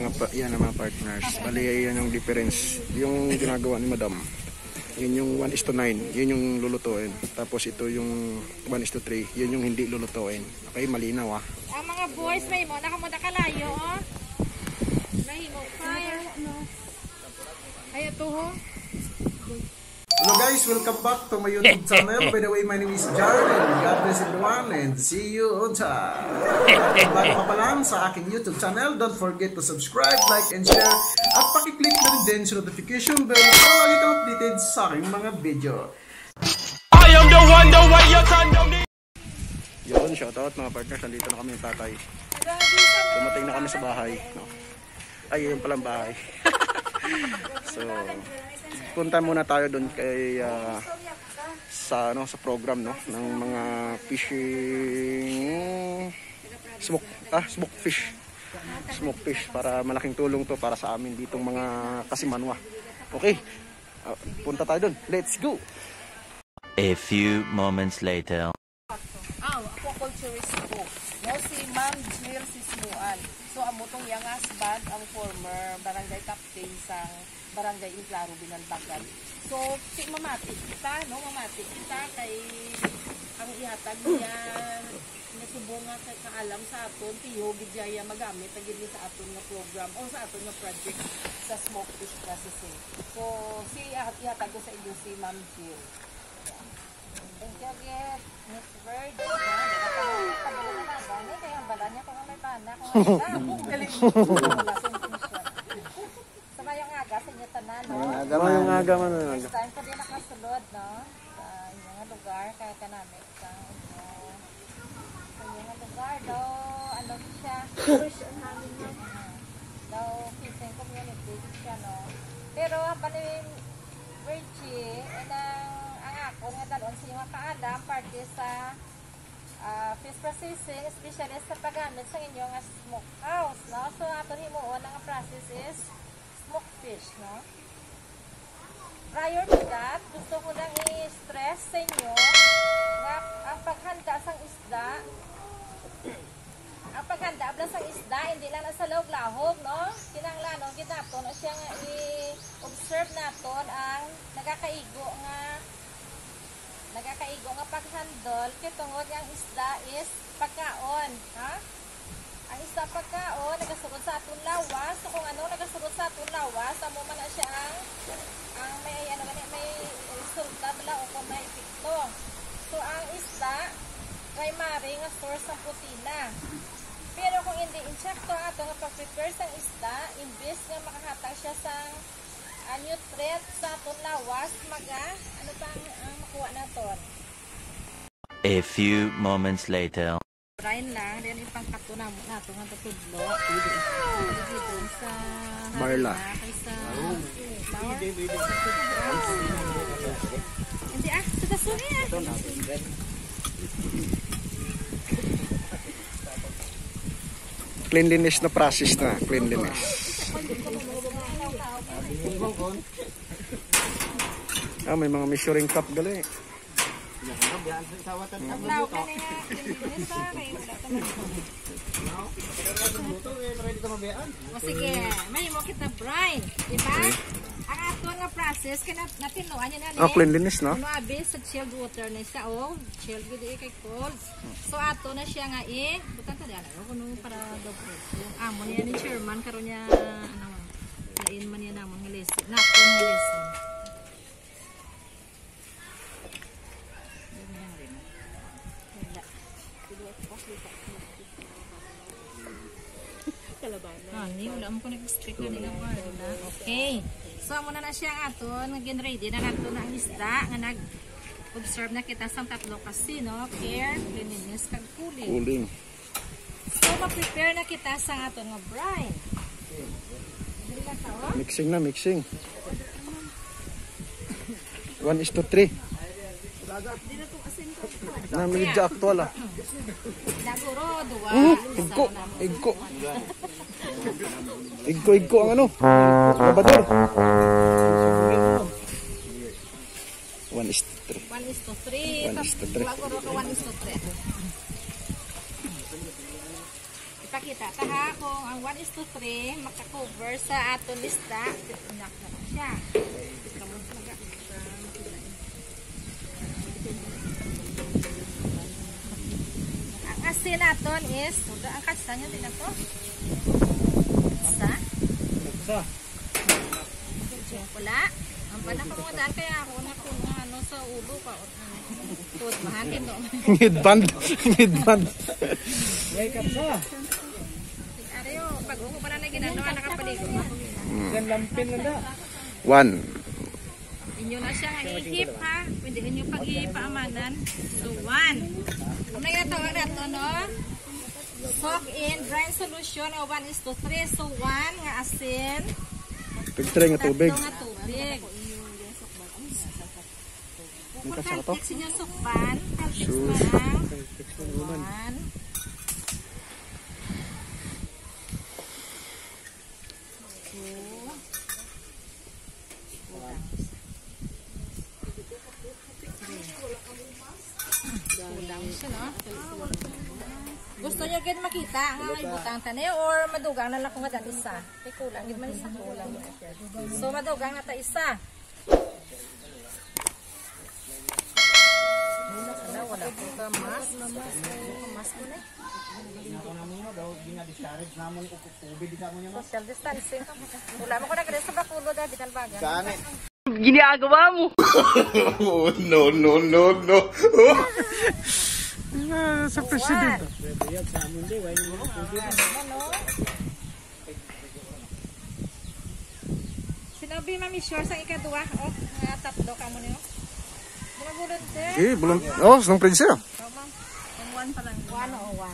yan ang mga partners. Bali yan yung difference. Yung ginagawa ni Madam. Yun yung 1:9. Yun yung lulutuin. Tapos ito yung 1:3. Yun yung hindi lulutuin. Okay, malinaw ah. Ang mga boys may mo nakamuda kalayo oh. Nahimo fire no. Ay ito ho. Hello guys, welcome back to my YouTube channel. By the way, my name is Jarvin. God bless everyone and see you on time. Bago ka pa lang sa aking YouTube channel, don't forget to subscribe, like, and share. At pakiclick na rin din sa notification bell para lagi kang updated sa aking mga video. I am the one, the way you can Yun, shoutout mga partners. Nandito na kami ng tatay. Dumating na kami sa bahay. No. Ay, yun palang bahay. So, punta muna tayo doon kay sa program no ng mga fishing smoke fish para malaking tulong to para sa amin ditong mga kasimanwa. Okay. Punta tayo doon. Let's go. A few moments later. Aquaculturist po. No si Ma'am Jill Sismuan. So amotong yang asbad ang former barangay captain sa Barangay Inclaro, Binalbagan. So, mamati kita, no? Mamati kita kay ang ihatag niya nasubo nga kay kaalam sa aton, tiyo, bidjaya magamit, agad sa aton nga program o sa aton nga project sa smoke fish processing. So, ihatag ko sa inyo si Ma'am Jill. Thank you again, Miss Bird. Kabalo na ba? Kaya ang bala niya kung may pana. Kung galing mo. Mayong aga sa inyo tanan, no? Mayong aga man. Next time pa din nakasulod, no? Sa inyong lugar, kaya ka namin sa inyong lugar, daw, ano siya? Christian namin yun. Daw, fishing community siya, no? Pero, panin, Virgie, ang ako nga dalon sa inyong kaalam, parte sa fish processing, especially sa paggamit sa inyong smokehouse, no? So, ato himuon ang process is smoke fish, no? Prior to that, gusto ko lang i-stress sa inyo na ang paghanda sang isda, hindi lang nasa lahog, no? Kinanglanon, ginaton, o siya nga i-observe naton ang nagakaigo nga paghandol, kitungod ang isda is pagkaon, ha? Ang isda pagkaon, nagasurod sa atong lawas. So kung ano nagasurod sa atong lawas, amo man na siya ang may resulta bala o kung may epekto. So ang isda, primary nga source ng protina. Pero kung hindi insakto ato nga pag-prepare sang isda, imbes nga makahatag siya sang nutrient sa atong lawas, ano pa ang makuha naton? A few moments later. Rain lang, then ipangkato na mo nato nga tutudlo. Dito sa Marla. Hindi sa tasuri Cleanliness na process na, cleanliness. May mga measuring cup gali. Sige, may mo kita brine, diba? Ang ato nga process kaya natinuan niya na cleanliness, no? Ano abi sa chilled water na siya, chilled with kay cold. So ato na siya nga butang ta diyan, kuno para daw yung amo niya ni chairman karon niya lain man niya namon nga lesson. Napon nga lesson. Wala mo ko nag-stick na nila wala. Okay. So, muna na siya ang aton. Nag-ready na nato na ang isda. Nga nag-observe na kita sa tatlo kasi, no? Care, cleanliness, kag cooling. So, ma-prepare na kita sa aton nga brine. Mixing na, mixing. 1:3. Na medyo aktual ah. Daguro, duwa. Igko ang ano? Labador. 1:3. 1:3. Daguro ka 1:3. makita taha kung ang 1:3 makakover sa aton lista. Inak na siya. Ang asin naton is, ang katsa nyo din ako. Isa. Wala. Ang panak ko mga daan kaya ako na kung ano sa ulo pa. Tuwad mahatin doon. Midband. Midband. Wake up sa. Ariyo, pag uko pa na ginagawa nakapaligo. Yan lampin na na. 1. Inyo na siya nga ihip ha. Pwede inyo pag-ipaamanan. So 1. Kung nagtatawag na ito, no? Soak in brine solution o 1:3. So 1 nga asin. Pagtry nga tubig. 3 nga tubig. Kung kaltik sinyo sukban, kaltik man. 1. Gusto niyo gid makita nga may butang tani or madugang na lang kung nga isa. Kay kulang gid man isa kulang. So madugang na ta isa. Wala po ka mas ko na. Social distancing. Wala mo ko na kaya sa bakulo da bitalbagan. Ginagawa mo. No. Sa presidente. Sinabi mami sure sa ikaduwa. Oh, nga tatlo ka mo niyo. Bulon te. Okay, bulan. Oh, sang prinsesa. Ang 1 pa lang. 1 o 1.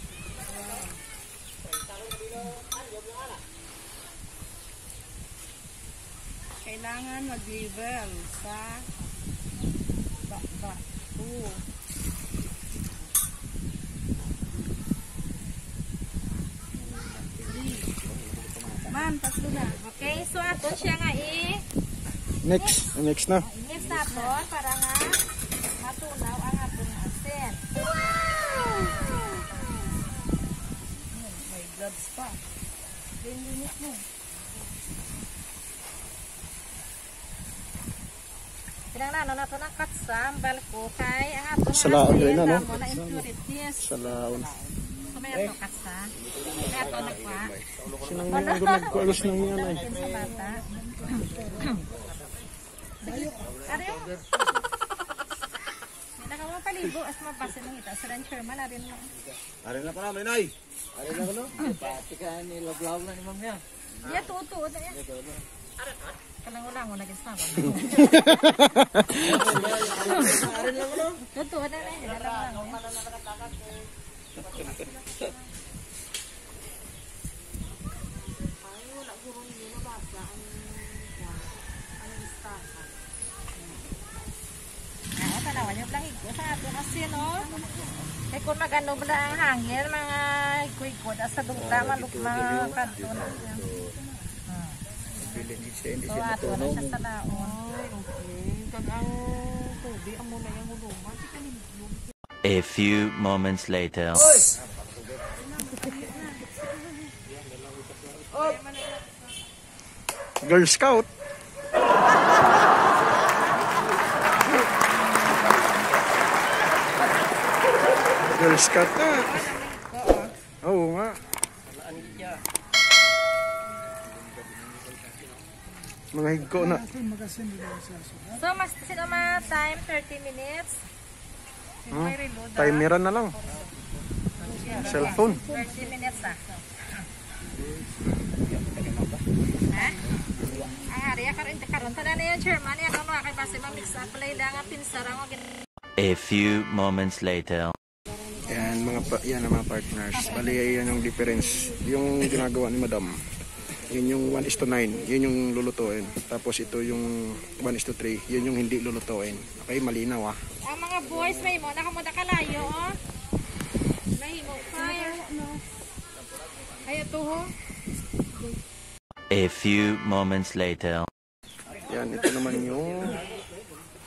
Kailangan mag-level sa ba. Man, tatlo na. Okay, so aton siya nga Next na. i-mix naton para nga matunaw ang aton asin. Wow! May gloves pa. Linis mo. Pinangnano na ito ng katsam, balko, kay ang aton Salaon rin na, no? na impurities. Salaon. So may ato katsa. May ato nagpa. Sinang mga nagkualos ng mga nay. Sa bata. Sige, ariyo. May nakamapaligo, as mapasin ng ita. Sa rancherman, arin mo. Arin na pa namin ay. Arin na ko no. Pati ka nilaglaw na ni ma'am niya. Iya, tutuod na yan. Kalang-ulang mo nag-isama. Arin na ko no. Tutuod na yan. Alam mo lang. Tanawan yung lang higyo sa ato kasi no. Eh kung magano ba ang hangin, mga higyo-higyo sa dugta, mga kanto na yan. So ato na siya sa naon. A few moments later. Girl Scout. Girl Scout na. Oo nga. Mga higko na. So mas sino time 30 minutes. May reload. Timeran na lang. Cellphone. 30 minutes ah. Ha? Ay, hariya karon tada na yung chairman ya kamo kay base ma-mix up play lang ang pinsara mo. A few moments later. Yan yan ang mga partners. Bali yan yung difference. Yung ginagawa ni Madam. Yun yung 1:9. Yun yung lulutuin. Tapos ito yung 1:3. Yun yung hindi lulutuin. Okay, malinaw ah. Ang mga boys may mo nakamuda kalayo oh. Mahimo fire. Ayo to ho. A few moments later. Yan, ito naman yung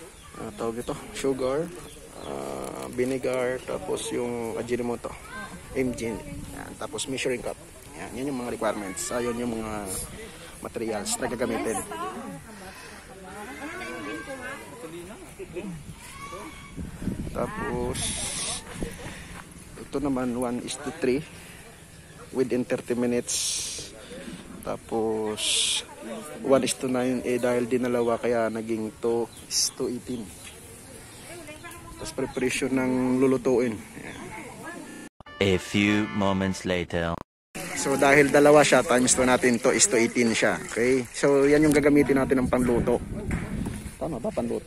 tawag ito, sugar, vinegar, tapos yung Ajinomoto. mg. Yan. Tapos measuring cup. Yan yung mga requirements. Ayun yung mga materials na gagamitin. Tapos ito naman 1:3 within 30 minutes. Tapos 1:9 dahil dinalawa kaya naging 2:18. Tapos preparation ng lulutuin. Yan. A few moments later. So dahil dalawa siya, times 2 natin, 2:18 siya. Okay? So yan yung gagamitin natin ng panluto. Tama ba panluto?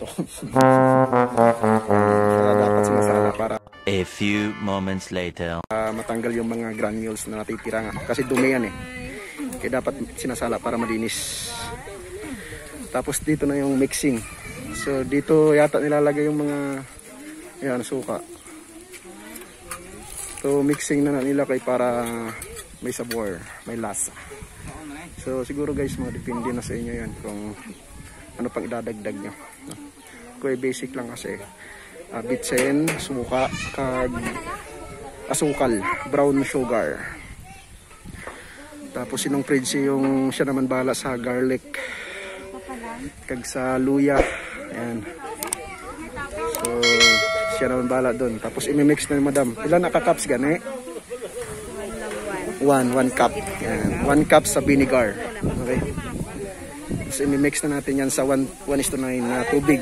Kaya dapat sinasala para A few moments later. matanggal yung mga granules na natitira nga. Kasi dumi yan eh. Kaya dapat sinasala para malinis. Tapos dito na yung mixing. So dito yata nilalagay yung mga yan, suka. So mixing na nila kay para may sabor, may lasa. So siguro guys, mga depende na sa inyo yan kung ano pang idadagdag nyo. Kaya basic lang kasi bitsen, suka, kag asukal, brown sugar. Tapos sinong Prince yung siya naman bahala sa garlic kag sa luya. Ayan. So siya naman bahala doon. Tapos imimix na ni madam. Ilan naka-cups gani? 1 cup. Yan. 1 cup sa vinegar. Okay. So imimix na natin yan sa 1:9 na tubig.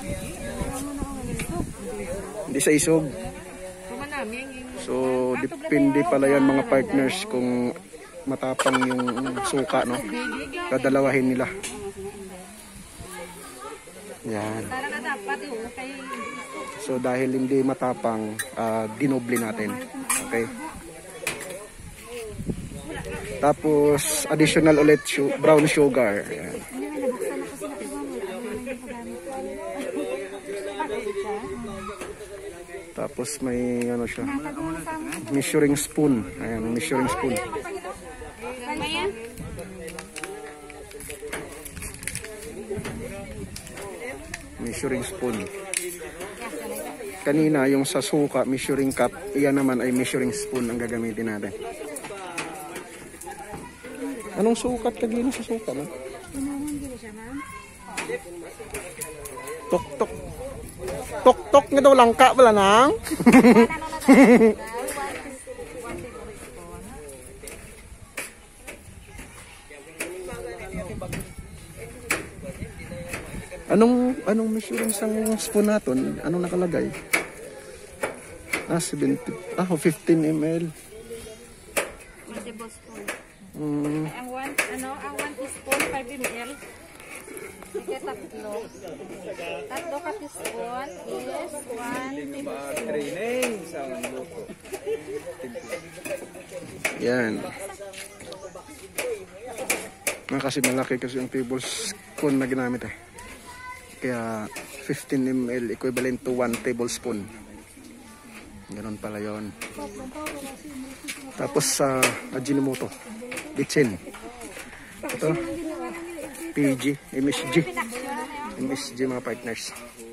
Hindi sa isog. So depende pala yan mga partners kung matapang yung suka, no? Dadalawahin nila. Yan. So dahil hindi matapang, dinoble natin. Okay. Tapos additional ulit brown sugar. Yan. Tapos may ano siya, measuring spoon. Ayan, measuring spoon. Measuring spoon. Kanina yung sa suka, measuring cup. Iyan naman ay measuring spoon ang gagamitin natin. Anong sukat kagino sa suka, no? Tok-tok. Tok-tok nga daw langka pala nang. Anong measuring sang spoon natin? Anong nakalagay? 15 ml. Ang one teaspoon 5 ml. Sige, tatlo ka teaspoon is 1. Yan. Kasi malaki kasi yung tablespoon na ginamit eh. Kaya 15 ml equivalent to 1 tablespoon. Ganon pala yun. Tapos sa Ajinomoto, bitsin. Ito, PG, MSG mga partners.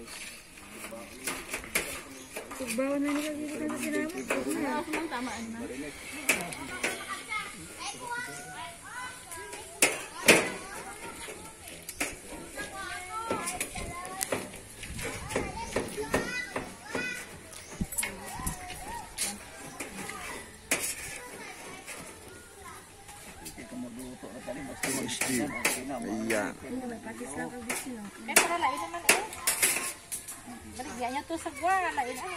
MSG. Ayan. Pero lain naman eh. Baligyan niya to sa gwa. Lain naman.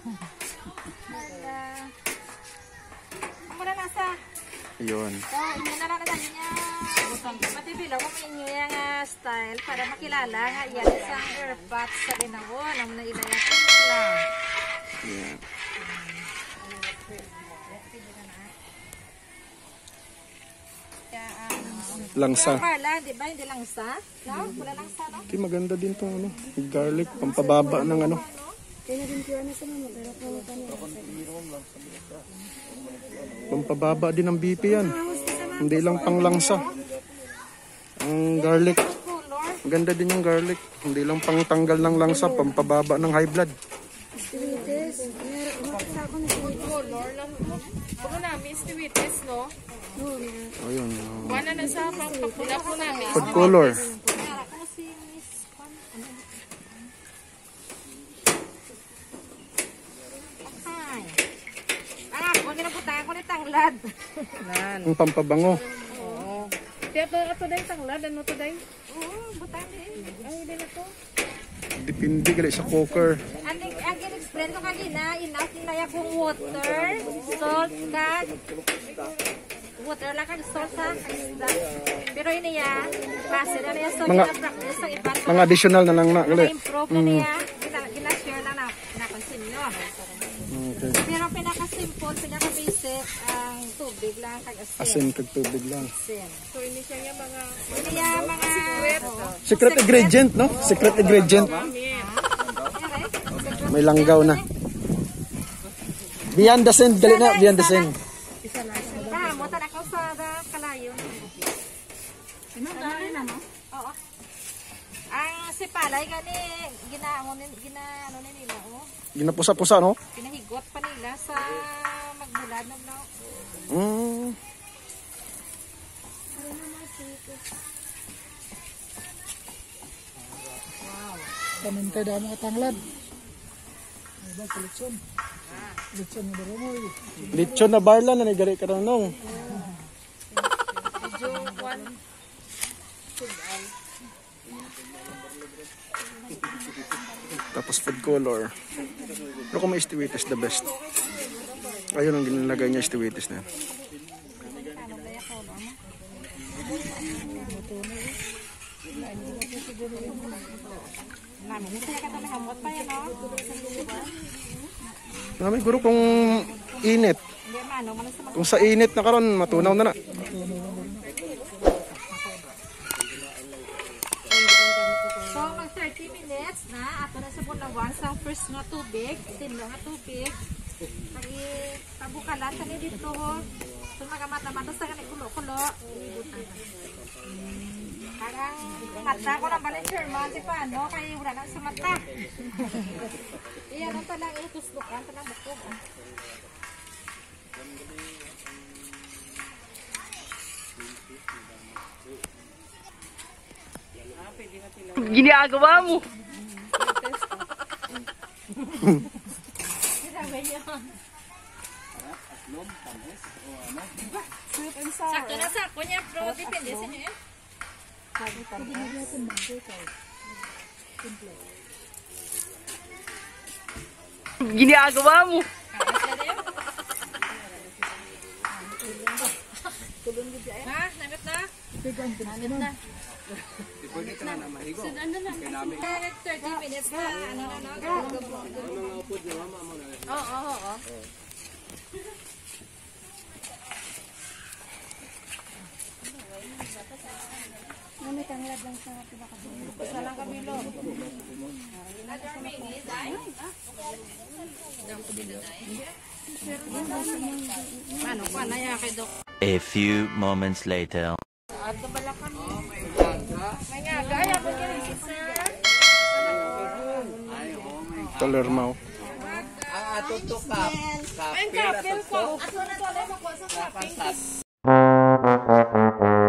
Ang muna nasa. Ayun. So, inyo na lang natin niya. Matibilo kung inyo yung style para makilala nga yan isang airpot sa linawon. Ang nailayat lang. Ayan. Langsa. Marla, di ba? Hindi langsa? No? Wala langsa, no? Okay, maganda din tong ano, garlic, pampababa ng ano. Pampababa din ng BP yan. Hindi lang pang langsa. Ang garlic, maganda din yung garlic. Hindi lang pang tanggal ng langsa, pampababa ng high blood. Color lang. Puno namin, istiwites, no? Oh, yun. Wala na sa pagpapula po namin. Food color. Huwag na punta ako ni tanglad. Nan. Ang pampabango. Oo. Kaya pa ito dahil tanglad, ano to dahil? Oo, butang din. Ay, hindi na to. Depende gali sa cooker. Ang explain ko kanina, enough na kung water, salt, kag water lang kag salt sa isda. Pero ini ya, base na niya salt na practice sa iban. Mga additional na lang na gali. Improve na niya, gina-share na continue. Okay. Pero pinaka-simple, pinaka-basic, ang tubig lang kag asin. Asin kag tubig lang. Asin. So, ini siya yung mga... Ini ya, mga Secret ingredient, no? Secret ingredient. May langgaw na. Beyond the scene, gali na, beyond the scene. Mutan ako sa kalayo. Oo. Ang sipalay gani ginaano nila oh. Ginapusa-pusa, no? Pinahigot pa nila sa magbulad ng no. Pamintay damo katanglad. Ba kolekson. Kolekson mo daro mo. Lechon na barla na nagari ka nung. Medyo one... Tapos food color. Pero kung may istiwitis, the best. Ayun ang ginalagay niya, istiwitis na. Namin guro kung init. Kung sa init na karon matunaw na na. So mag 30 minutes na ato na sa bunawan sa first nga tubig, tinlo nga tubig. Pagi tabukalan tani dito ho. So magamata-mata sa kanay kulo-kulo, ibutan na. Parang mata ko na balik Sherman, si paano? Kaya wala na sa mata. Iyan ang talang ituslukan, talang bukog. Ginagawa mo! Sakto na sakto niya, pero depende sa inyo eh. Ginagawa mo! Ha? Namit na? Namit na. Sudan na lang. 30 minutes na. Ano na na? Oo. Basta lang kabilo. Ano pa na ya kay Dok? A few moments later. Ato bala kami. May nga, gaya po kaya si sir. Talermaw. Ato to kap. Ay, kapil ko. Ato na to, makuha sa kapil.